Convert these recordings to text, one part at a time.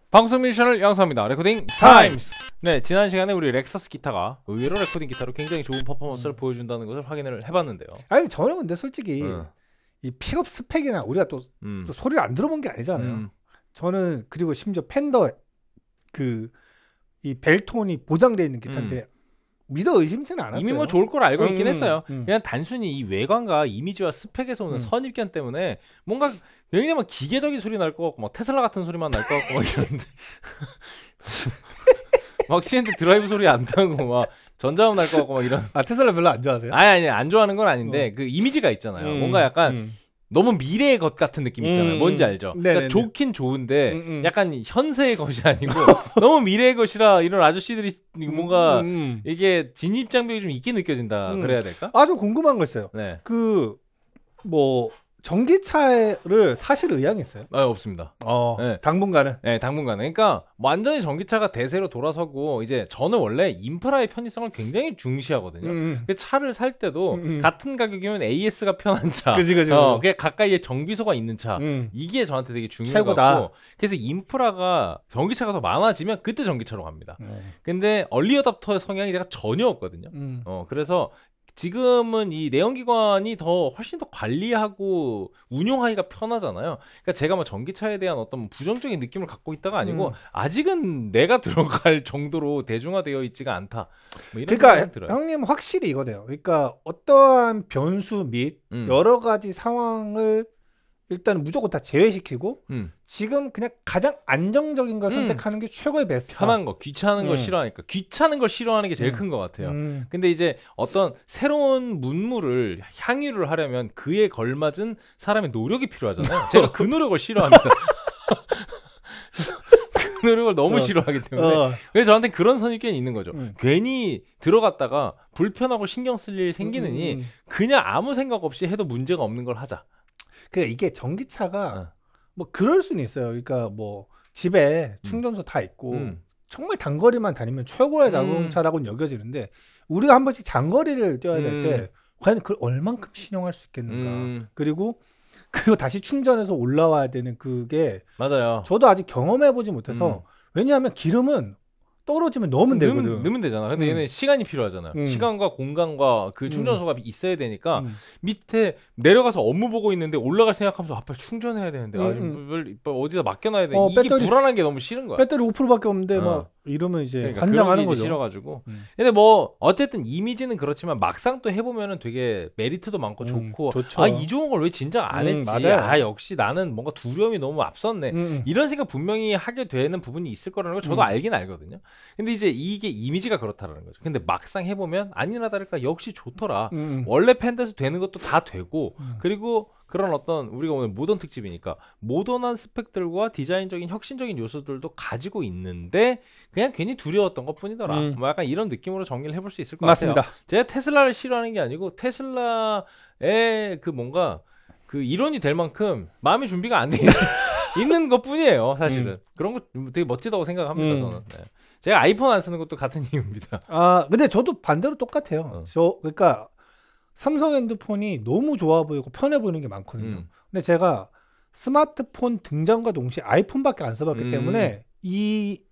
방송 미션을 양성합니다. 레코딩 타임스. 네, 지난 시간에 우리 렉서스 기타가 의외로 레코딩 기타로 굉장히 좋은 퍼포먼스를 보여준다는 것을 확인을 해봤는데요. 아니 저는 근데 솔직히 이 픽업 스펙이나 우리가 또 소리를 안 들어본 게 아니잖아요. 저는 그리고 심지어 팬더 이 벨톤이 보장되어 있는 기타인데 믿어 의심치는 않았어요. 이미 뭐 좋을 걸 알고 있긴 했어요. 그냥 단순히 이 외관과 이미지와 스펙에서 오는 선입견 때문에 뭔가 굉장히 막 기계적인 소리 날 것 같고 막 테슬라 같은 소리만 날 것 같고 막 이러는데 막 시엔트 드라이브 소리 안 나고 막 전자음 날 것 같고 막 이런. 아 테슬라 별로 안 좋아하세요? 아니 안 좋아하는 건 아닌데 그 이미지가 있잖아요. 뭔가 약간 너무 미래의 것 같은 느낌 있잖아요. 뭔지 알죠? 그러니까 좋긴 좋은데 약간 현세의 것이 아니고 너무 미래의 것이라 이런 아저씨들이 뭔가 이게 진입장벽이 좀 있게 느껴진다 그래야 될까? 아주 궁금한 거 있어요. 네. 뭐 전기차를 사실 의향이 있어요? 없습니다. 네. 당분간은? 네, 당분간은. 그러니까 완전히 전기차가 대세로 돌아서고 이제 저는 원래 인프라의 편의성을 굉장히 중시하거든요. 그 차를 살 때도 같은 가격이면 AS가 편한 차, 그치. 그냥 가까이에 정비소가 있는 차, 이게 저한테 되게 중요하고. 그래서 인프라가 전기차가 더 많아지면 그때 전기차로 갑니다. 근데 얼리 어답터의 성향이 제가 전혀 없거든요. 그래서 지금은 이 내연기관이 훨씬 더 관리하고 운용하기가 편하잖아요. 그러니까 제가 뭐 전기차에 대한 어떤 부정적인 느낌을 갖고 있다가 아니고 아직은 내가 들어갈 정도로 대중화되어 있지가 않다. 뭐 이런 그러니까 들어요. 형님 확실히 이거네요. 그러니까 어떠한 변수 및 여러 가지 상황을 일단 무조건 다 제외시키고 지금 그냥 가장 안정적인 걸 선택하는 게 최고의 베스트. 편한 거, 귀찮은 거 싫어하니까 귀찮은 걸 싫어하는 게 제일 큰 것 같아요. 근데 이제 어떤 새로운 문물을 향유를 하려면 그에 걸맞은 사람의 노력이 필요하잖아요. 제가 그 노력을 싫어합니다. 그 노력을 너무 싫어하기 때문에 그래서 저한테 그런 선입견이 있는 거죠. 괜히 들어갔다가 불편하고 신경 쓸 일 생기느니 그냥 아무 생각 없이 해도 문제가 없는 걸 하자. 그러니까 이게 전기차가 뭐 그럴 수는 있어요. 그러니까 뭐 집에 충전소 다 있고 정말 단거리만 다니면 최고의 자동차라고는 여겨지는데 우리가 한 번씩 장거리를 뛰어야 될 때 과연 그걸 얼만큼 신용할 수 있겠는가. 그리고 다시 충전해서 올라와야 되는 그게 맞아요. 저도 아직 경험해보지 못해서 왜냐하면 기름은 떨어지면 넣으면 되거든. 넣으면 되잖아. 근데 얘는 시간이 필요하잖아요. 시간과 공간과 그 충전소가 있어야 되니까 밑에 내려가서 업무 보고 있는데 올라갈 생각하면서 빨리 충전해야 되는데 어디다 맡겨놔야 돼. 이게 배터리, 불안한 게 너무 싫은 거야. 배터리 5%밖에 없는데 막 이러면 이제 그러니까 환장하는 거죠. 싫어가지고. 근데 뭐 어쨌든 이미지는 그렇지만 막상 또 해보면은 되게 메리트도 많고 좋고 좋죠. 이 좋은 걸 왜 진작 안 했지. 맞아요. 역시 나는 뭔가 두려움이 너무 앞섰네. 이런 생각 분명히 하게 되는 부분이 있을 거라는 걸 저도 알긴 알거든요. 근데 이제 이게 이미지가 그렇다라는 거죠. 근데 막상 해보면 아니나 다를까 역시 좋더라. 원래 팬데서 되는 것도 다 되고 그리고 그런 어떤 우리가 오늘 모던 특집이니까 모던한 스펙들과 디자인적인 혁신적인 요소들도 가지고 있는데 그냥 괜히 두려웠던 것뿐이더라. 뭐 약간 이런 느낌으로 정리를 해볼 수 있을 것 맞습니다. 같아요. 제가 테슬라를 싫어하는 게 아니고 테슬라의 그 뭔가 그 일원이 될 만큼 마음의 준비가 안 돼 있는 것뿐이에요. 사실은 그런 거 되게 멋지다고 생각합니다. 저는. 네. 제가 아이폰 안 쓰는 것도 같은 이유입니다. 근데 저도 반대로 똑같아요. 그러니까 삼성 핸드폰이 너무 좋아 보이고 편해 보이는 게 많거든요. 근데 제가 스마트폰 등장과 동시에 아이폰밖에 안 써봤기 때문에 이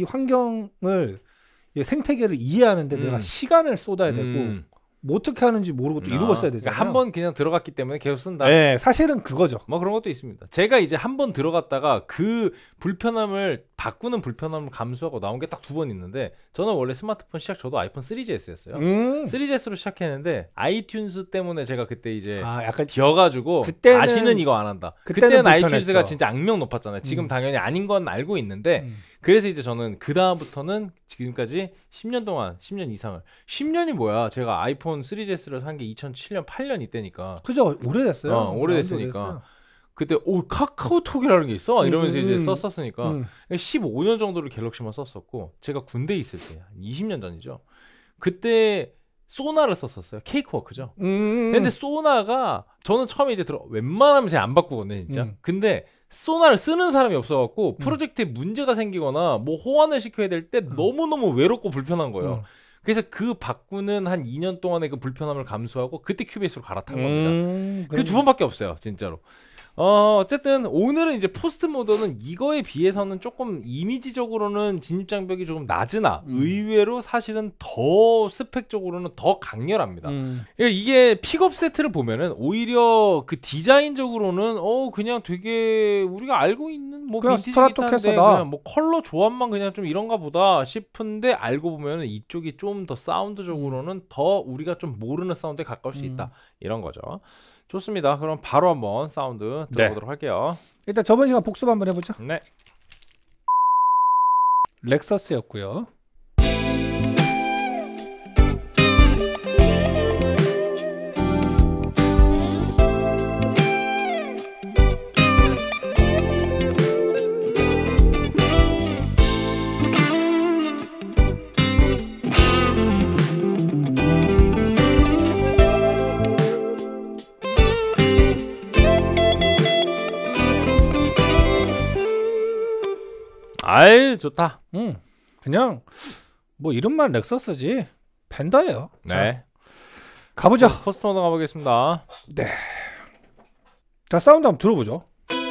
환경을 생태계를 이해하는데 내가 시간을 쏟아야 되고 뭐 어떻게 하는지 모르고 또 이러고 써야 되잖아요. 한 번 그냥 들어갔기 때문에 계속 쓴다. 네, 사실은 그거죠. 뭐 그런 것도 있습니다. 제가 이제 한 번 들어갔다가 그 불편함을 바꾸는 불편함을 감수하고 나온 게 딱 2번 있는데 저는 원래 스마트폰 시작 저도 아이폰 3GS였어요. 3GS로 시작했는데 아이튠즈 때문에 제가 그때 이제 약간 뒤어가지고 다시는 이거 안 한다. 그때는 아이튠즈가 진짜 악명 높았잖아요. 지금 당연히 아닌 건 알고 있는데 그래서 이제 저는 그 다음부터는 지금까지 10년 동안 10년 이상을 10년이 뭐야? 제가 아이폰 3GS를 산 게 2007년 8년 이때니까. 그죠? 오래됐어요. 오래됐으니까. 그때 카카오톡이라는 게 있어? 이러면서 이제 썼었으니까 15년 정도를 갤럭시만 썼었고 제가 군대에 있을 때 20년 전이죠. 그때 소나를 썼었어요. 케이크워크죠. 근데 소나가 저는 처음에 이제 웬만하면 제가 안 바꾸거든요, 진짜. 근데 소나를 쓰는 사람이 없어갖고 프로젝트에 문제가 생기거나 뭐 호환을 시켜야 될 때 너무너무 외롭고 불편한 거예요. 그래서 그 바꾸는 한 2년 동안의 그 불편함을 감수하고 그때 큐베이스로 갈아탄 겁니다. 그 2번밖에 없어요, 진짜로. 어쨌든 오늘은 이제 포스트 모던은 이거에 비해서는 조금 이미지적으로는 진입 장벽이 조금 낮으나 의외로 사실은 더 스펙적으로는 더 강렬합니다. 이게 픽업 세트를 보면은 오히려 그 디자인적으로는 그냥 되게 우리가 알고 있는 뭐 그냥 빈티지 기타인데 스트라토캐스터다. 그냥 뭐 컬러 조합만 그냥 좀 이런가 보다 싶은데 알고 보면은 이쪽이 좀 더 사운드적으로는 더 우리가 좀 모르는 사운드에 가까울 수 있다. 이런 거죠. 좋습니다. 그럼 바로 한번 사운드 들어보도록 할게요. 일단 저번 시간 복습 한번 해보죠. 네. 렉서스였고요. 아이 좋다. 그냥 뭐 이름만 렉서스지 펜더예요. 네. 자, 가보죠. 포스트 모던 가보겠습니다. 네. 자, 사운드 한번 들어보죠.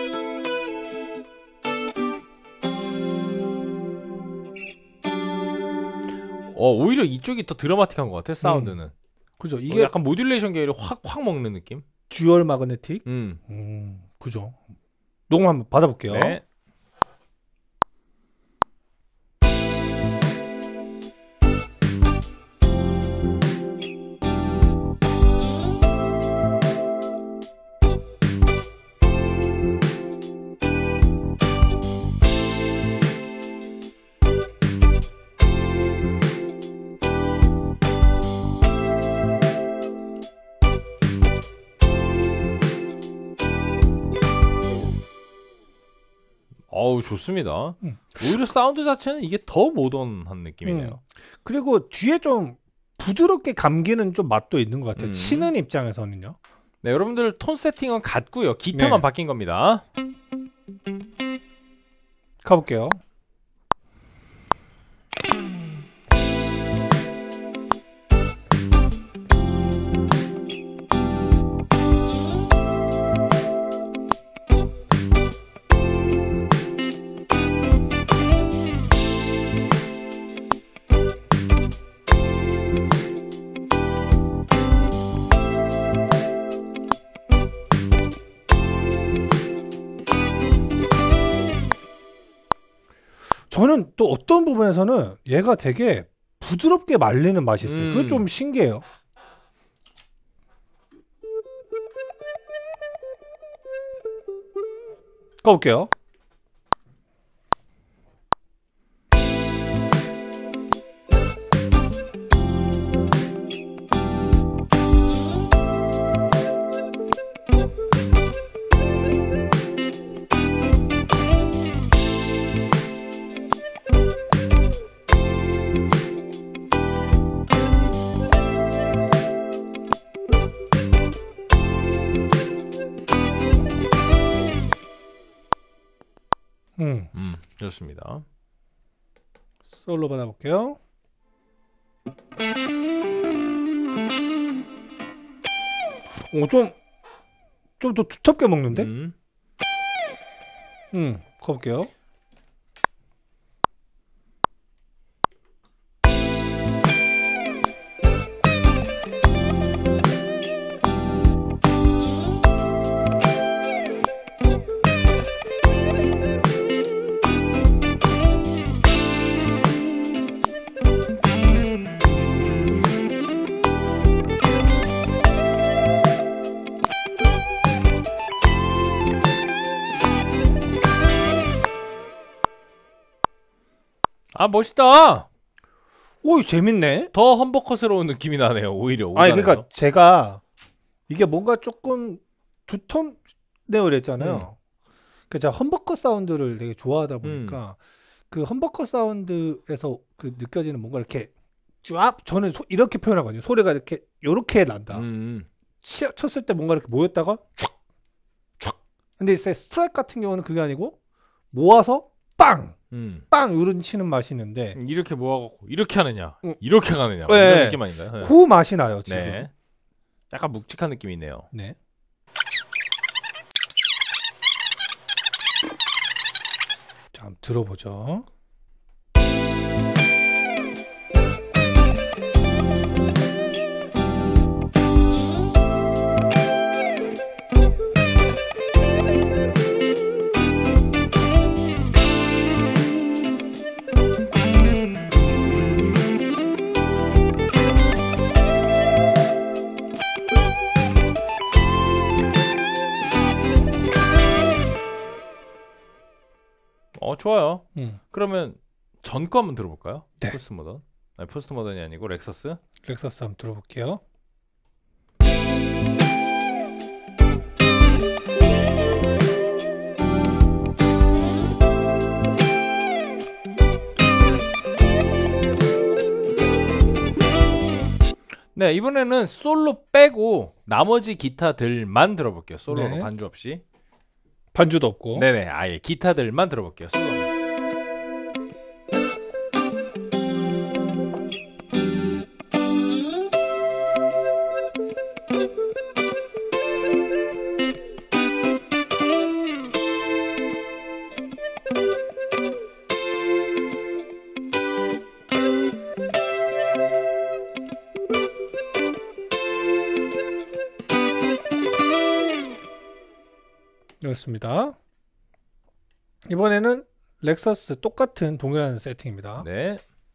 오히려 이쪽이 더 드라마틱한 것 같아. 사운드는. 그죠? 이게 약간 모듈레이션 계열이 확 먹는 느낌. 듀얼 마그네틱. 그죠? 녹음 한번 받아볼게요. 네. 어우 좋습니다. 오히려 사운드 자체는 이게 더 모던한 느낌이네요. 그리고 뒤에 좀 부드럽게 감기는 좀 맛도 있는 것 같아요. 치는 입장에서는요. 네, 여러분들 톤 세팅은 같고요. 기타만 바뀐 겁니다. 가볼게요. 저는 또 어떤 부분에서는 얘가 되게 부드럽게 말리는 맛이 있어요. 그게 좀 신기해요. 가볼게요. 좋습니다. 솔로 받아볼게요. 좀 더 두텁게 먹는데? 가볼게요. 아 멋있다. 오, 재밌네. 더 험버컷스러운 느낌이 나네요. 오히려. 아니 그러니까 제가 이게 뭔가 조금 두텁네요 그랬잖아요. 그 제가 험버컷 사운드를 되게 좋아하다 보니까 그 험버컷 사운드에서 그 느껴지는 뭔가 이렇게 쫙 저는 이렇게 표현하거든요. 소리가 요렇게 난다. 쳤을 때 뭔가 이렇게 모였다가 촥 근데 이제 스트라이크 같은 경우는 그게 아니고 모아서 빵! 빵! 이런 치는 맛이 있는데 이렇게 모아갖고 이렇게 하느냐 이렇게 가느냐 이런 느낌 아닌가요? 네. 그 맛이 나요 지금. 네. 약간 묵직한 느낌이 있네요. 네. 자, 한번 들어보죠. 좋아요. 그러면 전 거 한번 들어볼까요? 네. 포스트 모던. 아니, 포스트 모던이 아니고 렉서스. 렉서스 한번 들어볼게요. 네, 이번에는 솔로 빼고 나머지 기타들만 들어볼게요. 솔로로 네. 반주 없이. 반주도 없고. 네네, 아예 기타들만 들어볼게요. 솔로. 그렇습니다. 이번에는 렉서스 똑같은 동일한 세팅입니다. 네.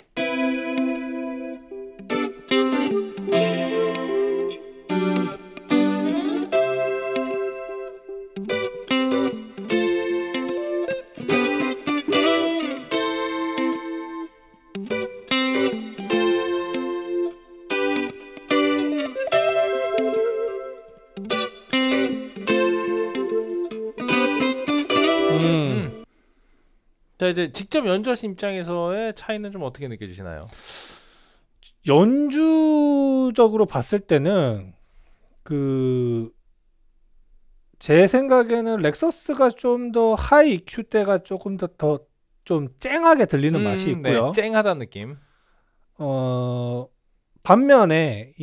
자, 이제 직접 연주하신 입장에서의 차이는 좀 어떻게 느껴지시나요? 연주적으로 봤을 때는 제 생각에는 렉서스가 좀 더 하이 EQ 때가 조금 더 좀 쨍하게 들리는 맛이 있고요. 네, 쨍하다는 느낌. 반면에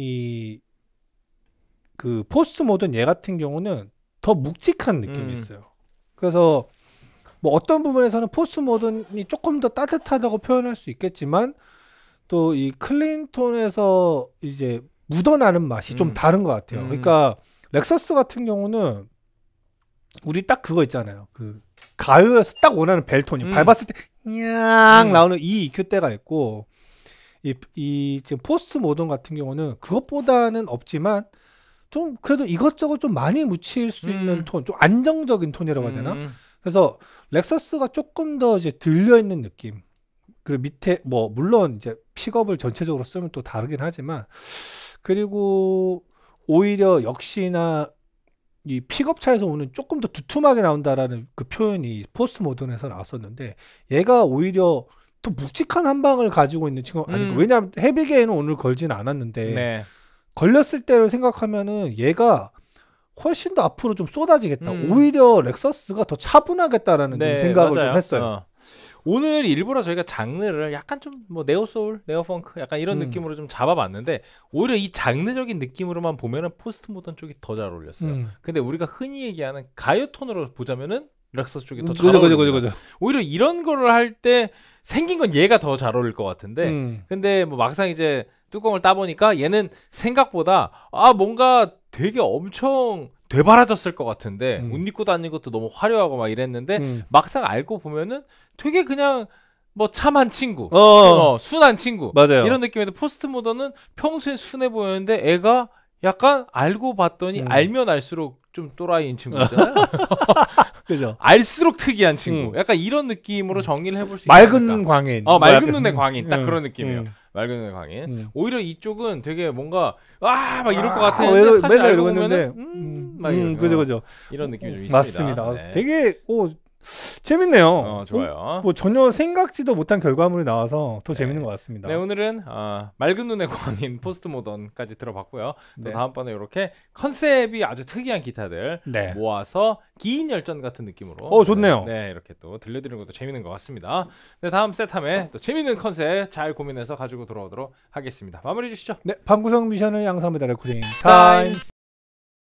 포스트 모던 얘 같은 경우는 더 묵직한 느낌이 있어요. 그래서 뭐 어떤 부분에서는 포스트 모던이 조금 더 따뜻하다고 표현할 수 있겠지만 또 이 클린톤에서 이제 묻어나는 맛이 좀 다른 것 같아요. 그러니까 렉서스 같은 경우는 우리 딱 그거 있잖아요. 그 가요에서 딱 원하는 벨톤이 밟았을 때 냥 나오는 이 EQ 때가 있고 이 지금 포스트 모던 같은 경우는 그것보다는 없지만 좀 그래도 이것저것 좀 많이 묻힐 수 있는 톤, 좀 안정적인 톤이라고 해야 되나? 그래서 렉서스가 조금 더 이제 들려 있는 느낌. 그리고 밑에 뭐 물론 이제 픽업을 전체적으로 쓰면 또 다르긴 하지만 그리고 오히려 역시나 이 픽업 차에서 오는 조금 더 두툼하게 나온다라는 그 표현이 포스트 모던에서 나왔었는데 얘가 오히려 더 묵직한 한 방을 가지고 있는 친구 아니고 왜냐하면 헤비게이는 오늘 걸지는 않았는데 네. 걸렸을 때를 생각하면은 얘가 훨씬 더 앞으로 좀 쏟아지겠다. 오히려 렉서스가 더 차분하겠다라는 좀 생각을 맞아요. 좀 했어요. 오늘 일부러 저희가 장르를 약간 좀 뭐 네오소울, 네오펑크 약간 이런 느낌으로 좀 잡아봤는데 오히려 이 장르적인 느낌으로만 보면은 포스트 모던 쪽이 더 잘 어울렸어요. 근데 우리가 흔히 얘기하는 가요 톤으로 보자면은 렉서스 쪽이 더 잘 어울려요. 오히려 이런 거를 할 때 생긴 건 얘가 더 잘 어울릴 것 같은데 근데 뭐 막상 이제 뚜껑을 따보니까 얘는 생각보다 뭔가 되게 엄청 되바라졌을 것 같은데 옷 입고 다니는 것도 너무 화려하고 막 이랬는데 막상 알고 보면은 되게 그냥 뭐 참한 친구, 순한 친구 맞아요. 이런 느낌인데 포스트 모던은 평소에 순해 보였는데 애가 약간 알고 봤더니 알면 알수록 좀 또라이인 친구 있잖아요. 그죠. 알수록 특이한 친구. 약간 이런 느낌으로 정리를 해볼 수 있다. 맑은 광인. 맑은 눈의 광인. 딱 그런 느낌이에요. 맑은 눈의 광인. 오히려 이쪽은 되게 뭔가 막 이럴 것 같았는데 사실 알고 보면은 그죠. 이런 느낌이 좀 있습니다. 맞습니다. 네. 되게 재밌네요. 좋아요. 뭐 전혀 생각지도 못한 결과물이 나와서 더 재밌는 것 같습니다. 네, 오늘은 맑은 눈의 광인 포스트 모던까지 들어봤고요. 또 다음번에 이렇게 컨셉이 아주 특이한 기타들 모아서 긴 열전 같은 느낌으로 좋네요. 네, 이렇게 또 들려드리는 것도 재밌는 것 같습니다. 네, 다음 세탐에 또 재밌는 컨셉 잘 고민해서 가지고 돌아오도록 하겠습니다. 마무리해 주시죠. 네, 방구석 미션을 양성합니다. 레코딩 타임.